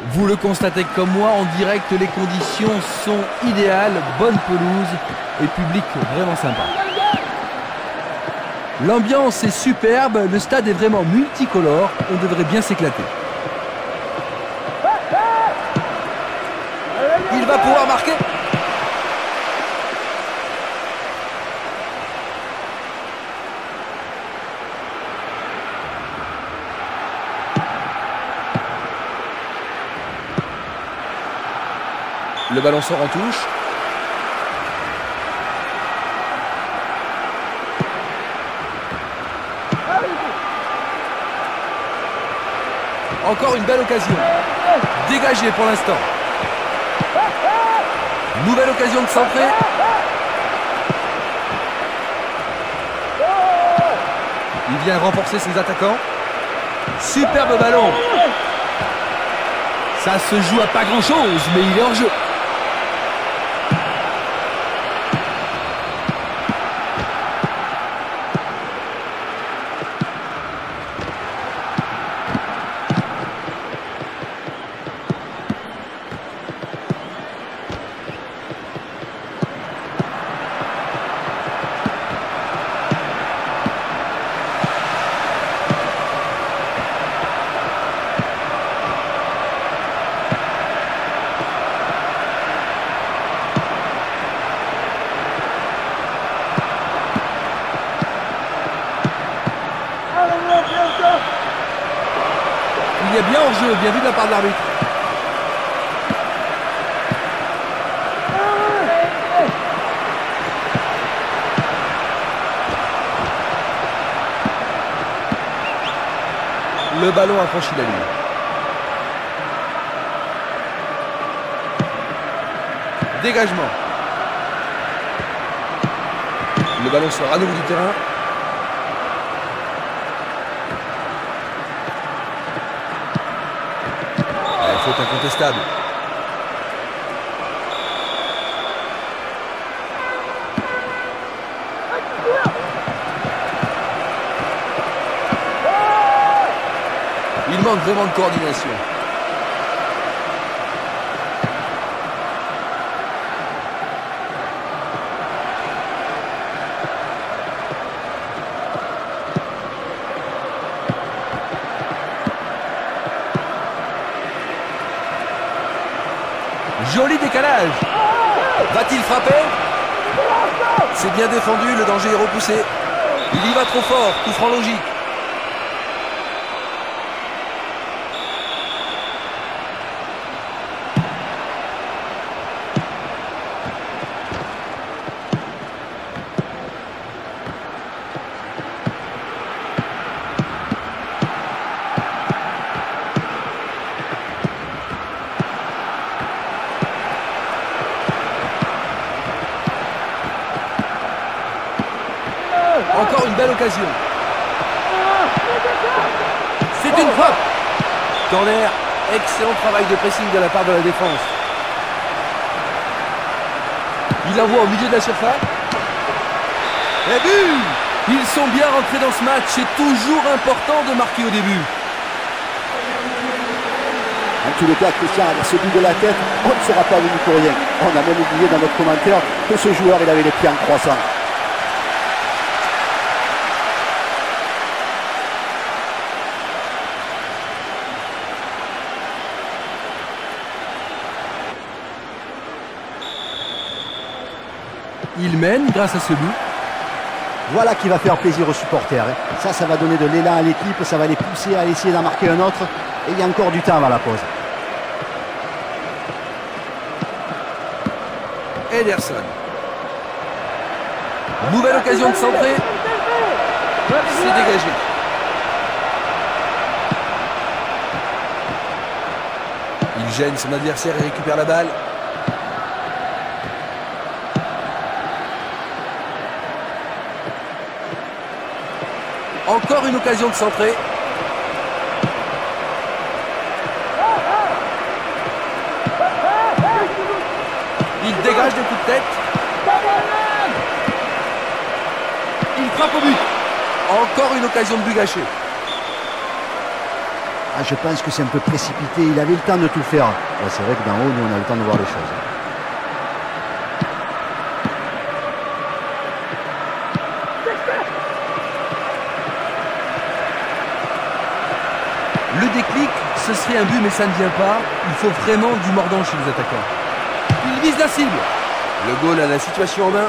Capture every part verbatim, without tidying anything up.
Vous le constatez comme moi, en direct, les conditions sont idéales, bonne pelouse et public vraiment sympa. L'ambiance est superbe, le stade est vraiment multicolore, on devrait bien s'éclater. Il va pouvoir marquer. Le ballon sort en touche. Encore une belle occasion. Dégagé pour l'instant. Nouvelle occasion de centrer. Il vient renforcer ses attaquants. Superbe ballon. Ça se joue à pas grand chose, mais il est hors jeu. Il y a bien hors-jeu, bien vu de la part de l'arbitre. Le ballon a franchi la ligne. Dégagement. Le ballon sort à nouveau du terrain. Faute incontestable. Il manque vraiment de coordination. Joli décalage. Va-t-il frapper? C'est bien défendu, le danger est repoussé. Il y va trop fort, coup franc logique. Encore une belle occasion. C'est une frappe. Corner. Excellent travail de pressing de la part de la défense. Il envoie au milieu de la surface. Et but! Ils sont bien rentrés dans ce match. C'est toujours important de marquer au début. En tous les cas, Christian, avec ce but de la tête, on ne sera pas venu pour rien. On a même oublié dans notre commentaire que ce joueur, il avait les pieds en croissant. Il mène grâce à ce but. Voilà qui va faire plaisir aux supporters. Ça, ça va donner de l'élan à l'équipe, ça va les pousser à essayer d'en marquer un autre. Et il y a encore du temps avant la pause. Ederson. Nouvelle occasion de centrer. C'est dégagé. Il gêne son adversaire et récupère la balle. Encore une occasion de centrer. Il dégage des coups de tête. Il frappe au but. Encore une occasion de but gâché. Ah, je pense que c'est un peu précipité. Il avait le temps de tout faire. Ouais, c'est vrai que d'en haut, nous, on a le temps de voir les choses. Le déclic, ce serait un but, mais ça ne vient pas. Il faut vraiment du mordant chez les attaquants. Il vise la cible. Le goal a la situation en main.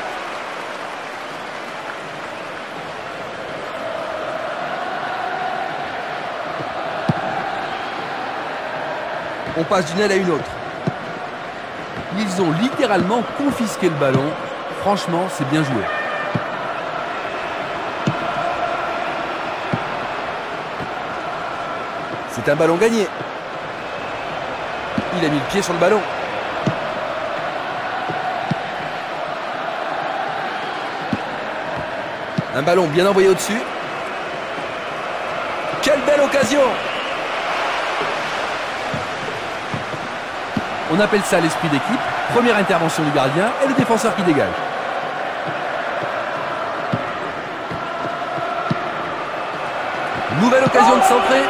On passe d'une aile à une autre. Ils ont littéralement confisqué le ballon. Franchement, c'est bien joué. C'est un ballon gagné. Il a mis le pied sur le ballon. Un ballon bien envoyé au-dessus. Quelle belle occasion! On appelle ça l'esprit d'équipe. Première intervention du gardien et le défenseur qui dégage. Nouvelle occasion de centrer.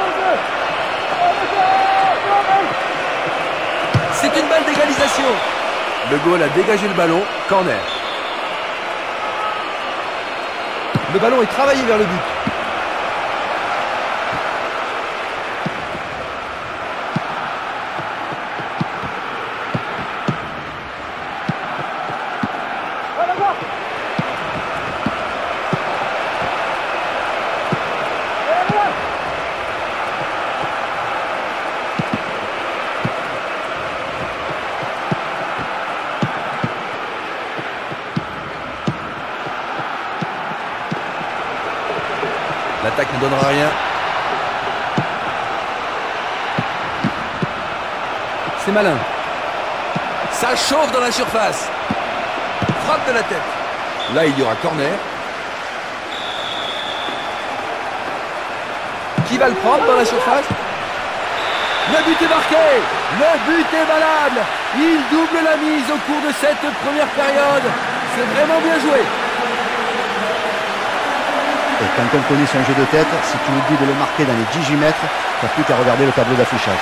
C'est une balle d'égalisation. Le goal a dégagé le ballon. Corner. Le ballon est travaillé vers le but. L'attaque ne donnera rien. C'est malin. Ça chauffe dans la surface. Frappe de la tête. Là, il y aura corner. Qui va le prendre dans la surface? Le but est marqué. Le but est valable. Il double la mise au cours de cette première période. C'est vraiment bien joué. Et quand on connaît son jeu de tête, si tu oublies de le marquer dans les dix-huit mètres, tu n'as plus qu'à regarder le tableau d'affichage.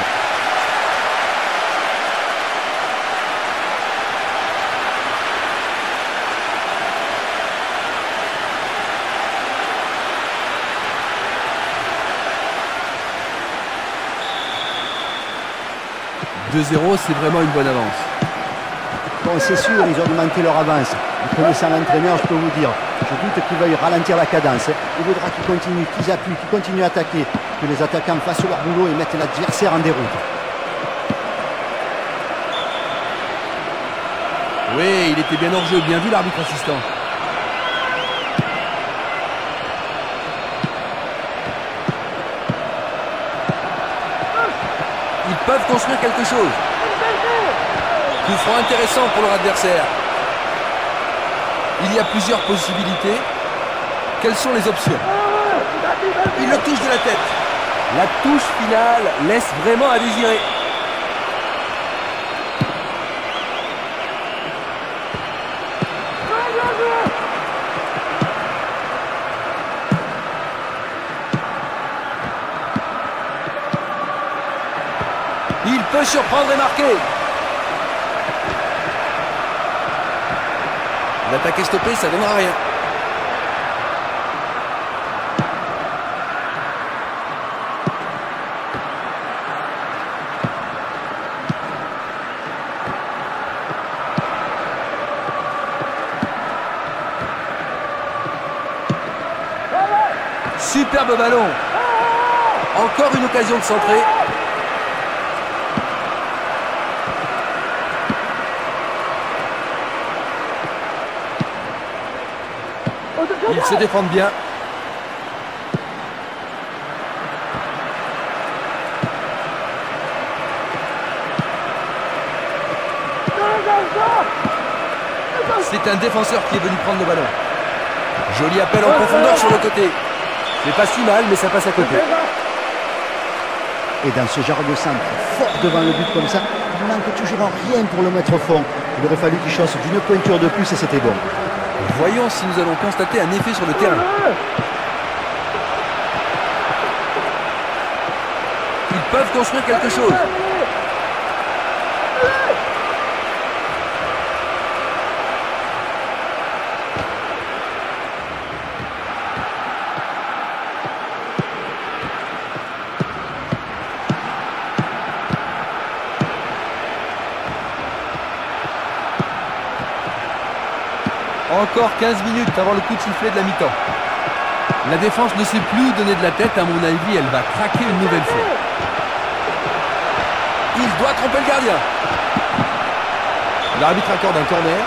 deux zéro, c'est vraiment une bonne avance. Bon, c'est sûr, ils ont augmenté leur avance. Et connaissant l'entraîneur, je peux vous dire, je doute qu'il veuille ralentir la cadence. Il voudra qu'ils continuent, qu'ils appuient, qu'ils continuent à attaquer, que les attaquants fassent leur boulot et mettent l'adversaire en déroute. Oui, il était bien hors jeu, bien vu l'arbitre assistant. Ils peuvent construire quelque chose. Coup franc intéressant pour leur adversaire. Il y a plusieurs possibilités. Quelles sont les options? Il le touche de la tête. La touche finale laisse vraiment à désirer. Il peut surprendre et marquer. L'attaque est stoppée, ça ne donnera rien. Superbe ballon. Encore une occasion de centrer. Ils se défendent bien. C'est un défenseur qui est venu prendre le ballon. Joli appel en profondeur sur le côté. C'est pas si mal, mais ça passe à côté. Et dans ce genre de centre, fort devant le but comme ça, il manque toujours rien pour le mettre au fond. Il aurait fallu qu'il chausse d'une pointure de plus et c'était bon. Voyons si nous allons constater un effet sur le terrain. peuvent construire quelque chose. Encore quinze minutes avant le coup de sifflet de la mi-temps. La défense ne sait plus où donner de la tête. À mon avis, elle va craquer une nouvelle fois. Il doit tromper le gardien. L'arbitre accorde un corner.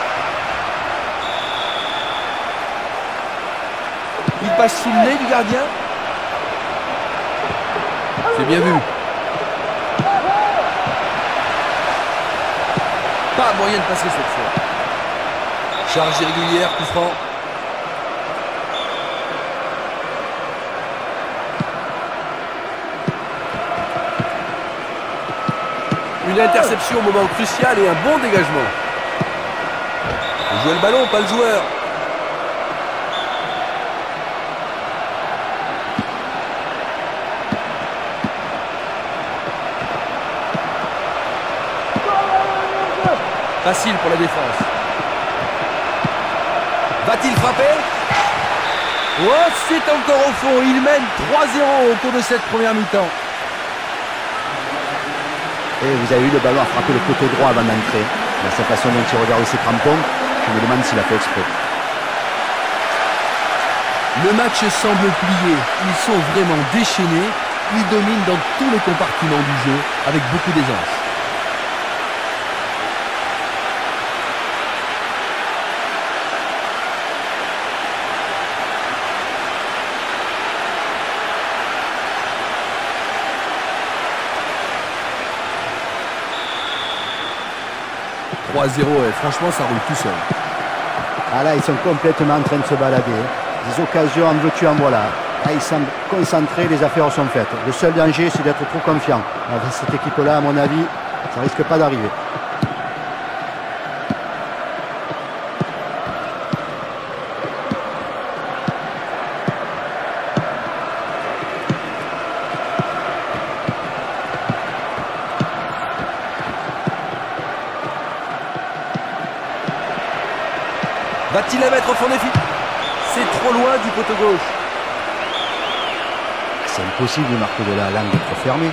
Il passe sous le nez du gardien. C'est bien vu. Pas moyen de passer cette fois. Charge irrégulière, coup franc. Une interception au moment crucial et un bon dégagement. Jouer le ballon, pas le joueur. Facile pour la défense. Va-t-il frapper? Oh, c'est encore au fond. Il mène trois zéro au cours de cette première mi-temps. Et vous avez vu, le ballon a frappé le côté droit avant d'entrer. Dans sa façon dont il regarde ses crampons, je me demande s'il a fait exprès. Le match semble plié. Ils sont vraiment déchaînés. Ils dominent dans tous les compartiments du jeu avec beaucoup d'aisance. trois zéro et franchement ça roule tout seul. Ah là ils sont complètement en train de se balader. Des occasions en veux-tu en voilà. Là ils semblent concentrés, les affaires sont faites. Le seul danger c'est d'être trop confiant. Avec cette équipe là à mon avis ça risque pas d'arriver. Va-t-il la mettre au fond des filets? C'est trop loin du poteau gauche. C'est impossible de marquer de la langue trop fermée.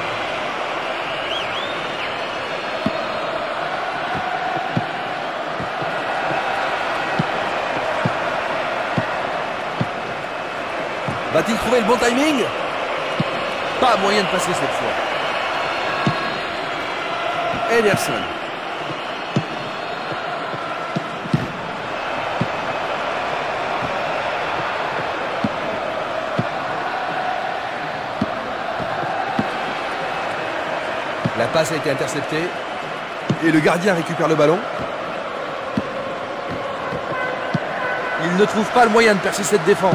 Va-t-il trouver le bon timing? Pas moyen de passer cette fois. Ederson. La passe a été interceptée. Et le gardien récupère le ballon. Il ne trouve pas le moyen de percer cette défense.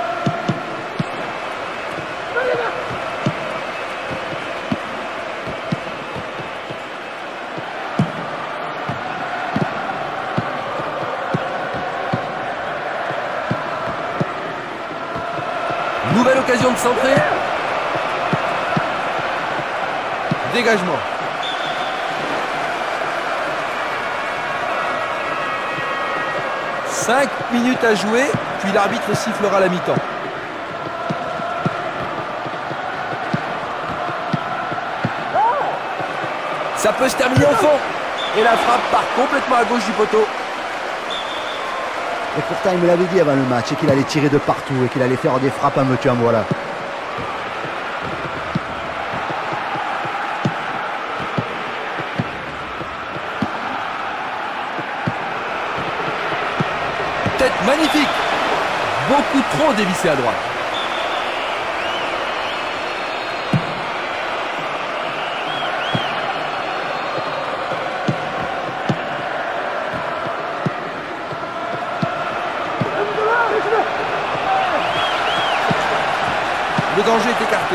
Nouvelle occasion de centrer. Dégagement. cinq minutes à jouer, puis l'arbitre sifflera la mi-temps. Ça peut se terminer au fond. Et la frappe part complètement à gauche du poteau. Et pourtant il me l'avait dit avant le match qu'il allait tirer de partout et qu'il allait faire des frappes en veux-tu en voilà. Tête magnifique. Beaucoup trop dévissé à droite. Le danger est écarté.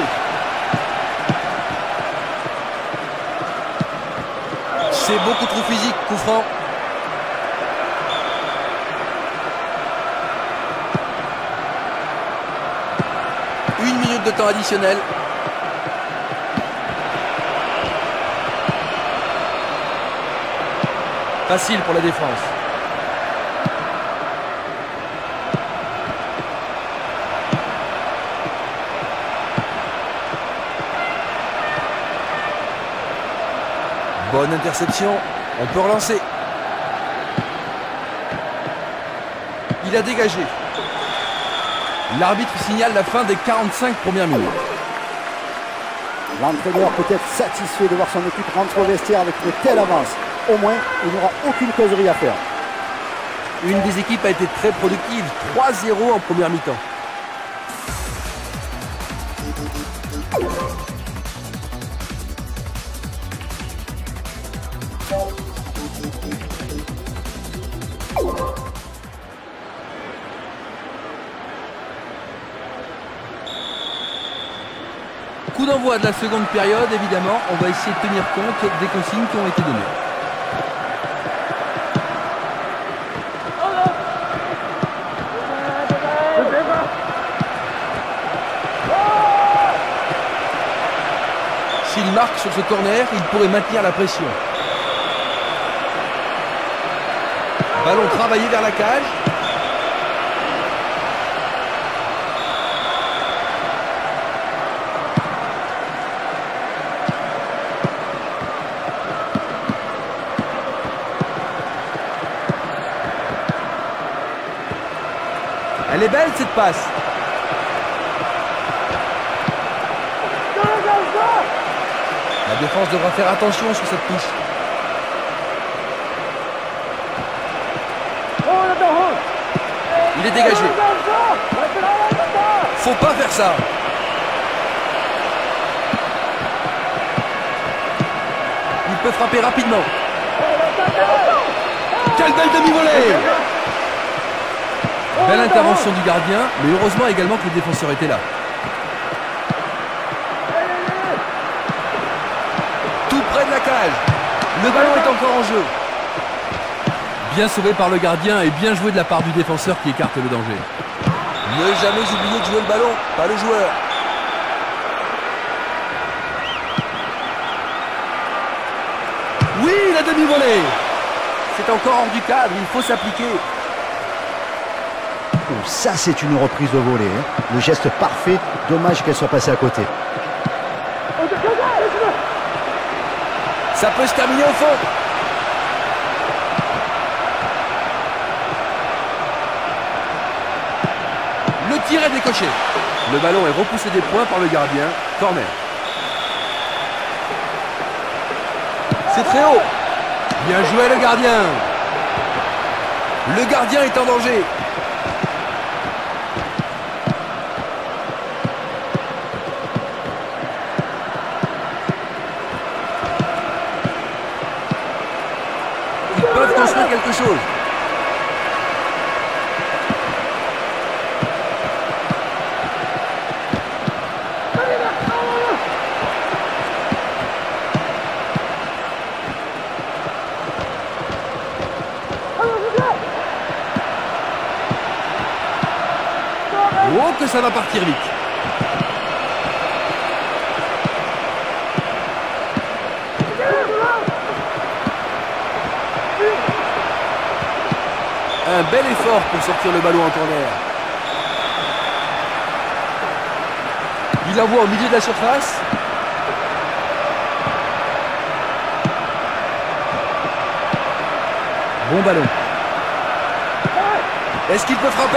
C'est beaucoup trop physique, coup franc. Une minute de temps additionnel. Facile pour la défense. Bonne interception. On peut relancer. Il a dégagé. L'arbitre signale la fin des quarante-cinq premières minutes. L'entraîneur peut être satisfait de voir son équipe rentrer au vestiaire avec une telle avance. Au moins, il n'aura aucune causerie à faire. Une des équipes a été très productive. trois zéro en première mi-temps. Coup d'envoi de la seconde période, évidemment, on va essayer de tenir compte des consignes qui ont été données. S'il marque sur ce corner, il pourrait maintenir la pression. Ballon travaillé vers la cage. Elle est belle cette passe. La défense devra faire attention sur cette touche. Il est dégagé. Faut pas faire ça. Il peut frapper rapidement. Quelle belle demi-volée! Belle intervention du gardien, mais heureusement également que le défenseur était là. Tout près de la cage. Le ballon est encore en jeu. Bien sauvé par le gardien et bien joué de la part du défenseur qui écarte le danger. Ne jamais oublier de jouer le ballon, pas le joueur. Oui, la demi-volée. C'est encore hors du cadre, il faut s'appliquer. Oh, ça, c'est une reprise de volée. Hein. Le geste parfait. Dommage qu'elle soit passée à côté. Ça peut se terminer au fond. Le tir est décoché. Le ballon est repoussé des points par le gardien. Corner. C'est très haut. Bien joué le gardien. Le gardien est en danger. Ils peuvent construire quelque chose. Oh, que ça va partir vite. Un bel effort pour sortir le ballon en corner. Il l'envoie au milieu de la surface. Bon ballon. Est-ce qu'il peut frapper ?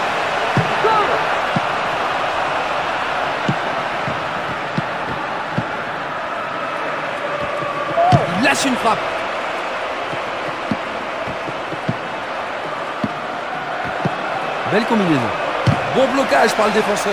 Il lâche une frappe. Belle combinaison. Bon blocage par le défenseur.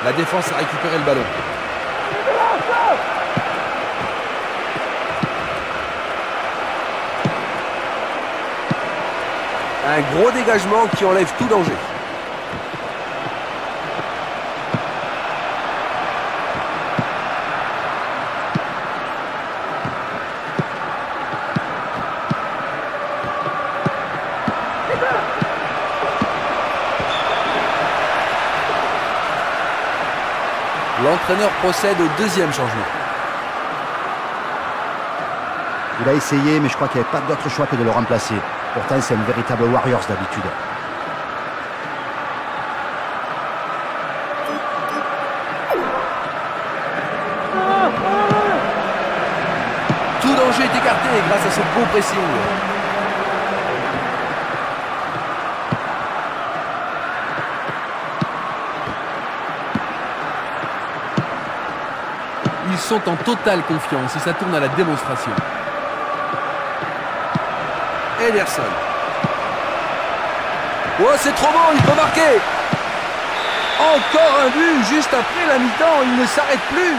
La défense a récupéré le ballon. Un gros dégagement qui enlève tout danger. L'entraîneur procède au deuxième changement. Il a essayé, mais je crois qu'il n'y avait pas d'autre choix que de le remplacer. Pourtant, c'est un véritable Warriors d'habitude. Tout danger est écarté grâce à ce beau pressing. Ils sont en totale confiance et ça tourne à la démonstration. Ederson. Oh, c'est trop bon, il peut marquer. Encore un but, juste après la mi-temps, il ne s'arrête plus.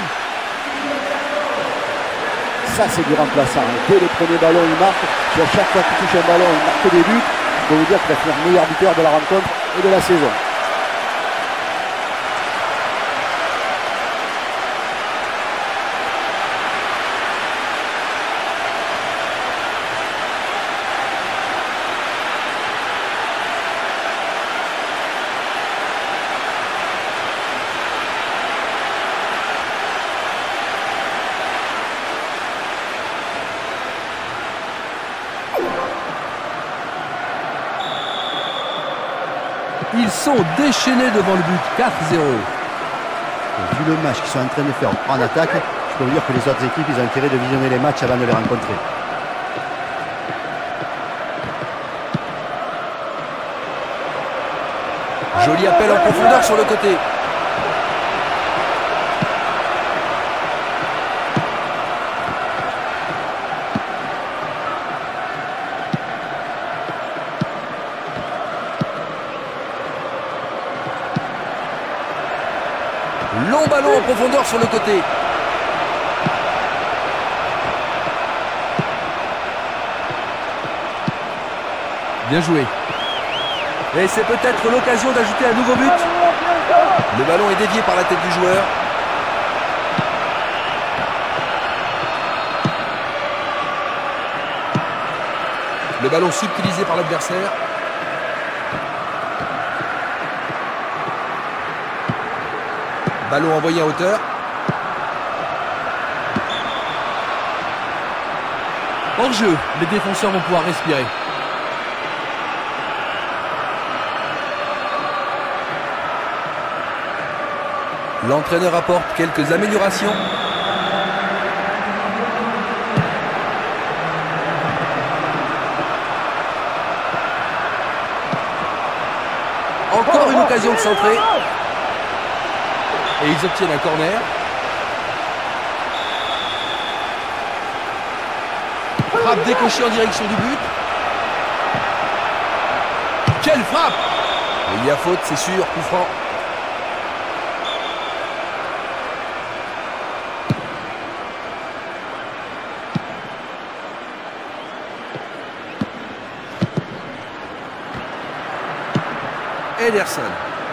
Ça, c'est du remplaçant. Dès le premier ballon, il marque. Si à chaque fois qu'il touche un ballon, il marque des buts, je peux vous dire qu'il va finir meilleur buteur de la rencontre et de la saison. Ils sont déchaînés devant le but, quatre zéro. Vu le match qu'ils sont en train de faire en attaque, je peux vous dire que les autres équipes, ils ont intérêt de visionner les matchs avant de les rencontrer. Joli appel en profondeur sur le côté. Long ballon en profondeur sur le côté. Bien joué. Et c'est peut-être l'occasion d'ajouter un nouveau but. Le ballon est dévié par la tête du joueur. Le ballon subtilisé par l'adversaire. Ballon envoyé à hauteur. Hors jeu, les défenseurs vont pouvoir respirer. L'entraîneur apporte quelques améliorations. Encore une occasion de centrer. Et ils obtiennent un corner. Frappe décochée en direction du but. Quelle frappe! Il y a faute, c'est sûr, coup franc. Ederson.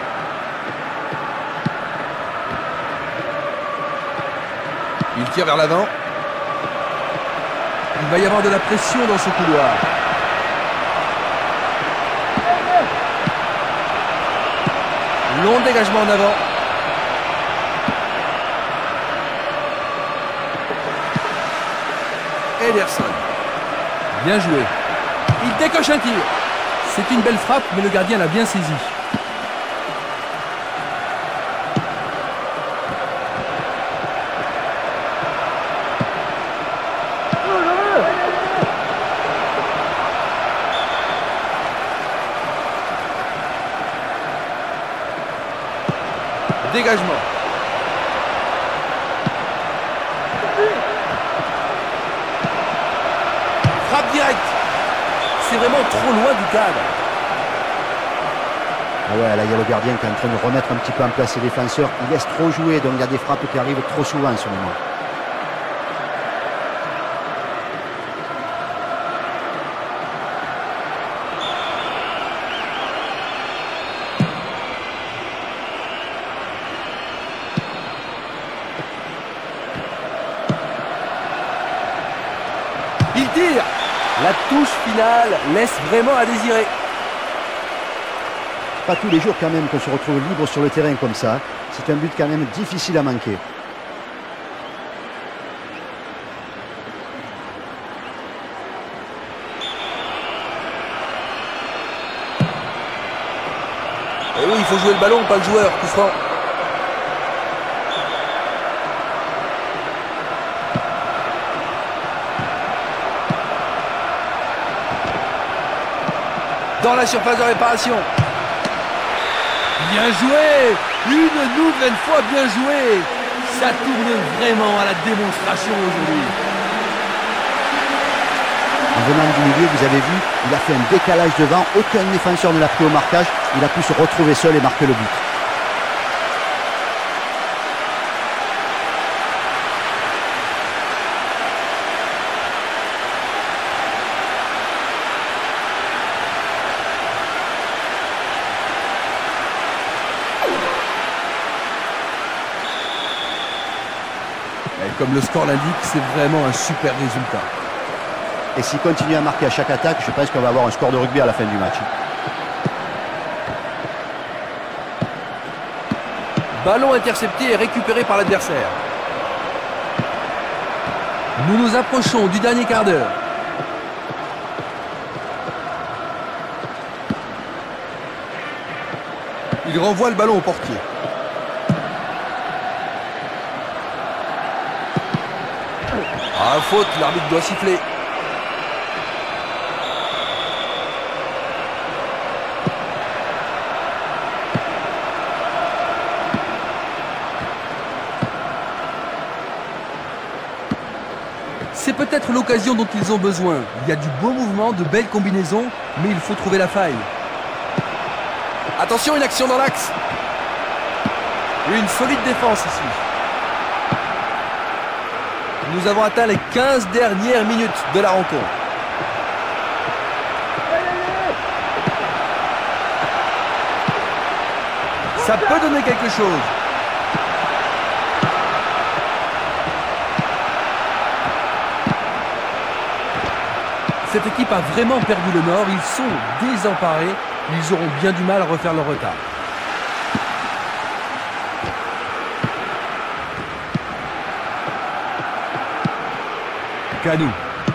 Il tire vers l'avant. Il va y avoir de la pression dans ce couloir. Long dégagement en avant. Ederson. Bien joué. Il décoche un tir. C'est une belle frappe, mais le gardien l'a bien saisi. Dégagement. Frappe directe. C'est vraiment trop loin du cadre. Ah ouais, là il y a le gardien qui est en train de remettre un petit peu en place ses défenseurs. Il laisse trop jouer, donc il y a des frappes qui arrivent trop souvent en ce moment. Il tire. La touche finale laisse vraiment à désirer. Pas tous les jours quand même qu'on se retrouve libre sur le terrain comme ça. C'est un but quand même difficile à manquer. Et oui, il faut jouer le ballon, pas le joueur. Coup franc. Dans la surface de réparation. Bien joué. Une nouvelle fois bien joué. Ça tourne vraiment à la démonstration aujourd'hui. En venant du milieu, vous avez vu, il a fait un décalage devant. Aucun défenseur ne l'a pris au marquage. Il a pu se retrouver seul et marquer le but. Et comme le score l'indique, c'est vraiment un super résultat. Et s'il continue à marquer à chaque attaque, je pense qu'on va avoir un score de rugby à la fin du match. Ballon intercepté et récupéré par l'adversaire. Nous nous approchons du dernier quart d'heure. Il renvoie le ballon au portier. Ah, faute, l'arbitre doit siffler. C'est peut-être l'occasion dont ils ont besoin. Il y a du beau mouvement, de belles combinaisons, mais il faut trouver la faille. Attention, une action dans l'axe. Une solide défense ici. Nous avons atteint les quinze dernières minutes de la rencontre. Ça peut donner quelque chose. Cette équipe a vraiment perdu le nord. Ils sont désemparés. Ils auront bien du mal à refaire leur retard. Kanou.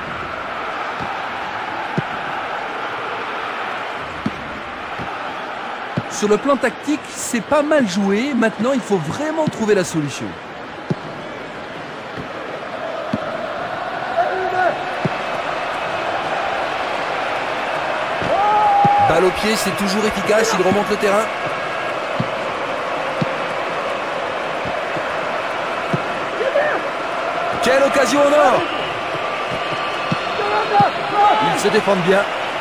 Sur le plan tactique, c'est pas mal joué. Maintenant, il faut vraiment trouver la solution. Balle au pied, c'est toujours efficace. Il remonte le terrain. Quelle occasion au nord! Ils se défendent bien.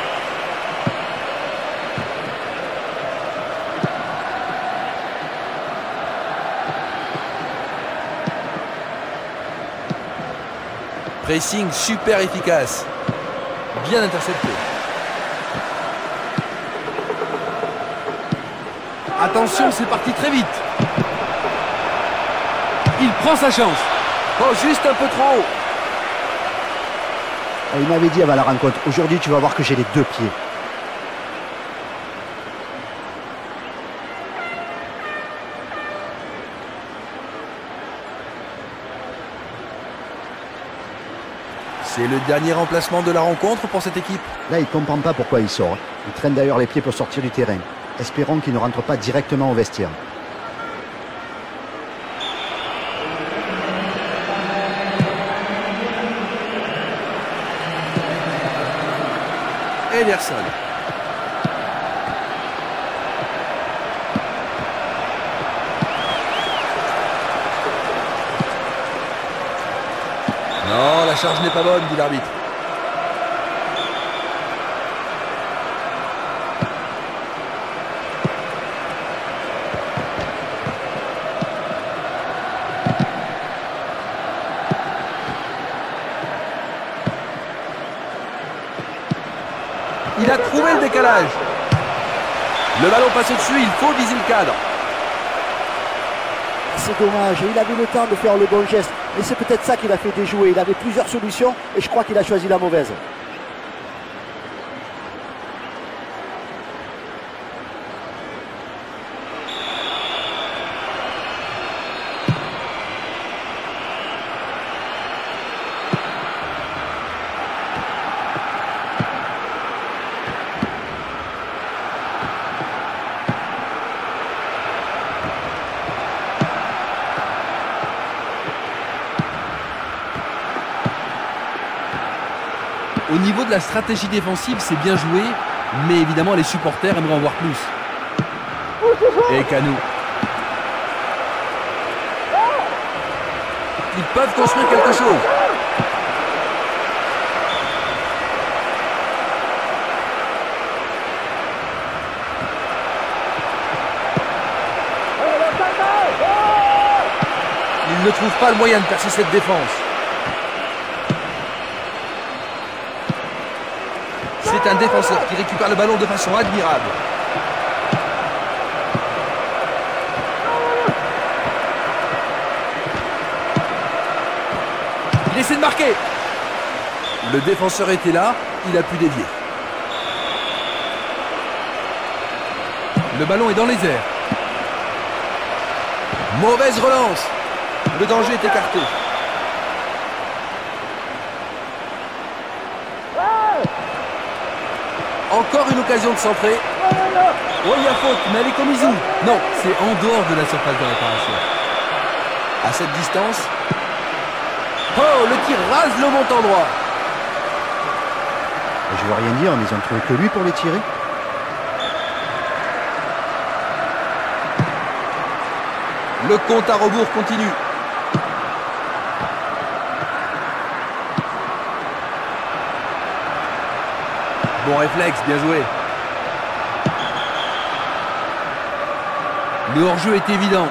Pressing super efficace. Bien intercepté. Attention, c'est parti très vite. Il prend sa chance. Oh, juste un peu trop haut. Il m'avait dit avant la rencontre, aujourd'hui tu vas voir que j'ai les deux pieds. C'est le dernier remplacement de la rencontre pour cette équipe. Là, il ne comprend pas pourquoi il sort. Il traîne d'ailleurs les pieds pour sortir du terrain. Espérons qu'il ne rentre pas directement au vestiaire. Ederson. Non, la charge n'est pas bonne, dit l'arbitre. Il a trouvé le décalage. Le ballon passe au-dessus, il faut viser le cadre. C'est dommage, il avait le temps de faire le bon geste. Mais c'est peut-être ça qu'il a fait déjouer. Il avait plusieurs solutions et je crois qu'il a choisi la mauvaise. Au niveau de la stratégie défensive, c'est bien joué, mais évidemment les supporters aimeraient en voir plus. Et Kanou. Ils peuvent construire quelque chose. Ils ne trouvent pas le moyen de percer cette défense. C'est un défenseur qui récupère le ballon de façon admirable. Il essaie de marquer. Le défenseur était là, il a pu dévier. Le ballon est dans les airs. Mauvaise relance. Le danger est écarté. Encore une occasion de centrer. Oh, il y a faute, mais elle est commise où? Non, c'est en dehors de la surface de réparation. À cette distance. Oh, le tir rase le montant droit. Je ne veux rien dire, mais ils ont trouvé que lui pour les tirer. Le compte à rebours continue. Bon réflexe, bien joué. Le hors-jeu est évident.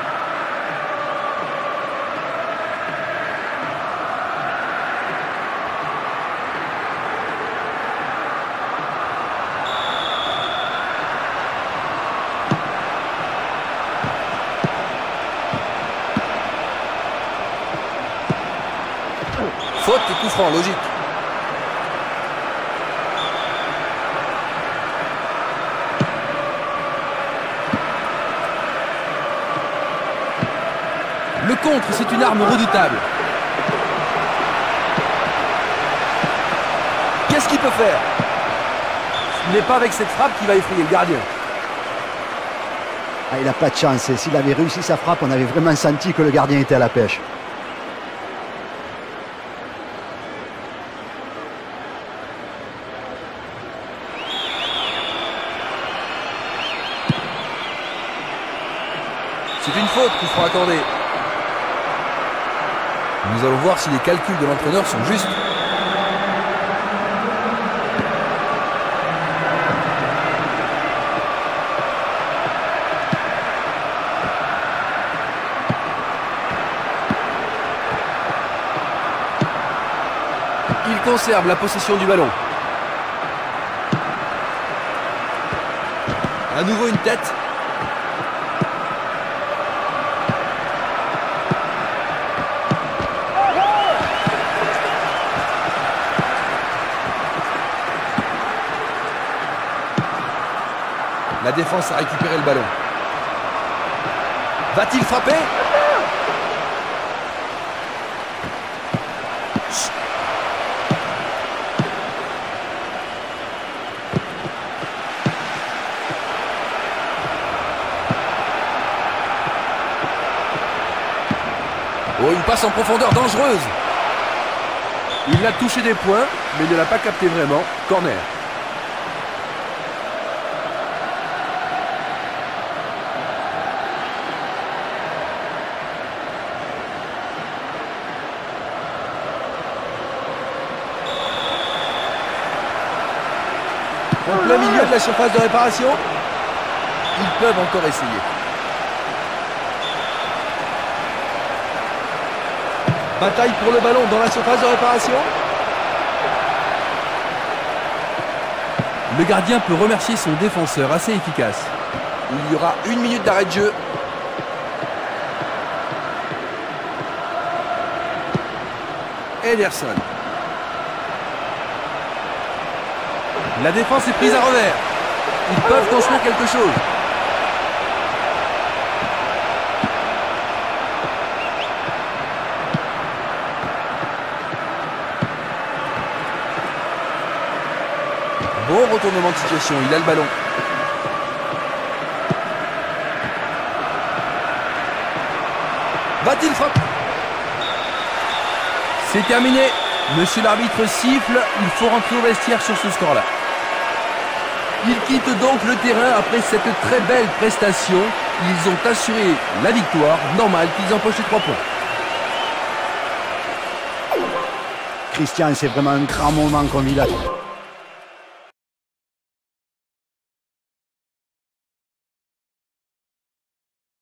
Faute et coup franc, logique. Le contre, c'est une arme redoutable. Qu'est-ce qu'il peut faire? Ce n'est pas avec cette frappe qu'il va effrayer le gardien. Ah, il n'a pas de chance. S'il avait réussi sa frappe, on avait vraiment senti que le gardien était à la pêche. C'est une faute, coup franc accordé. Nous allons voir si les calculs de l'entraîneur sont justes. Il conserve la possession du ballon. À nouveau une tête. La défense a récupéré le ballon. Va-t-il frapper? Oh, une passe en profondeur dangereuse. Il a touché des points, mais ne l'a pas capté vraiment. Corner. En plein milieu de la surface de réparation. Ils peuvent encore essayer. Bataille pour le ballon dans la surface de réparation. Le gardien peut remercier son défenseur, assez efficace. Il y aura une minute d'arrêt de jeu. Ederson. La défense est prise à revers. Ils peuvent construire quelque chose. Bon retournement de situation, il a le ballon. Va-t-il frapper? C'est terminé. Monsieur l'arbitre siffle, il faut rentrer au vestiaire sur ce score-là. Ils quittent donc le terrain après cette très belle prestation. Ils ont assuré la victoire. Normal qu'ils empochent les trois points. Christian, c'est vraiment un grand moment qu'on vit là.